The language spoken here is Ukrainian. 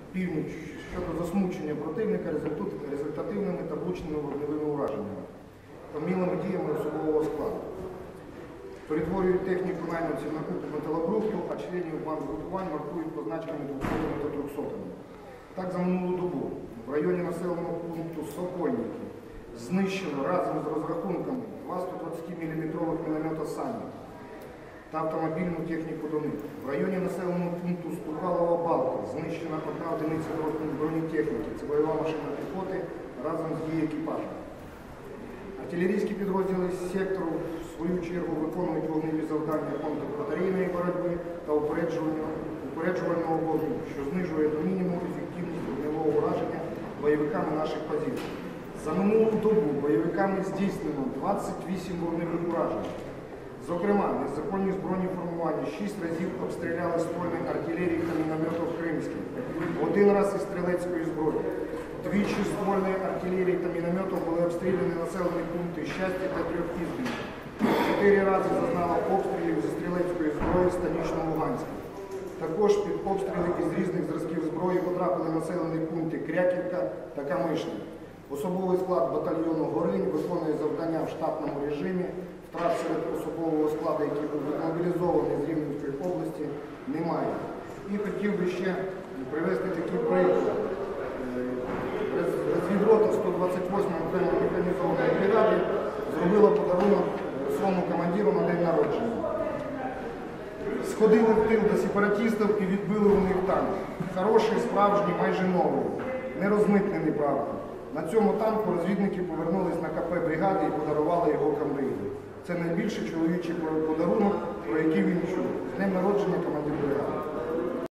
північ щодо засмучення противника результативними та влучними вогневими ураженнями та вмілими діями особового складу. Перетворюють техніку найманців на купу металобрухту, а членів бандгрупувань маркують позначками 200 та 300. Так, за минулу добу в районі населеного пункту Сокольники знищено разом з розрахунками 2 120-мм міномета «Сані» та автомобільну техніку до них. В районі населеного пункту Стукалова Балка знищена одна одиниця бронетехніки, це бойова машина піхоти разом з її екіпажем. Артилерійські підрозділи сектору в свою чергу виконують вогневі завдання контрбатарейної боротьби та упереджувального вогню, що знижує до мінімуму ефективність вогневого ураження бойовиками наших позицій. За минулу добу бойовиками здійснено 28 вогневих уражень. Зокрема, незаконні збройні формування 6 разів обстріляли ствольної артилерії та мінометів кримських, 1 раз із стрілецької зброї. Двічі ствольної артилерії та мінометів були обстріляні населені пункти Щастя та Трьохізбіна. 4 рази зазнала обстрілів зі стрілецької зброї в Станично-Луганській. Також під обстріли із різних зразків зброї потрапили населені пункти Кряківка та Камишня. Особовий склад батальйону «Горинь» виконує завдання в штатному режимі. Втрат серед особового складу, який був мобілізований з Рівненської області, немає. І хотів би ще привести такий приклад. Розвідрота 128-ї окремої механізованої бригади зробила подарунок своєму командиру на день народження. Сходили в тил до сепаратистів і відбили у них танк. Хороший, справжній, майже новий, не розмитнений, правда. На цьому танку розвідники повернулись на КП бригади і подарували його комбригаді. Це найбільший чоловічий подарунок, про який він чув. З днем народження, командир бригади.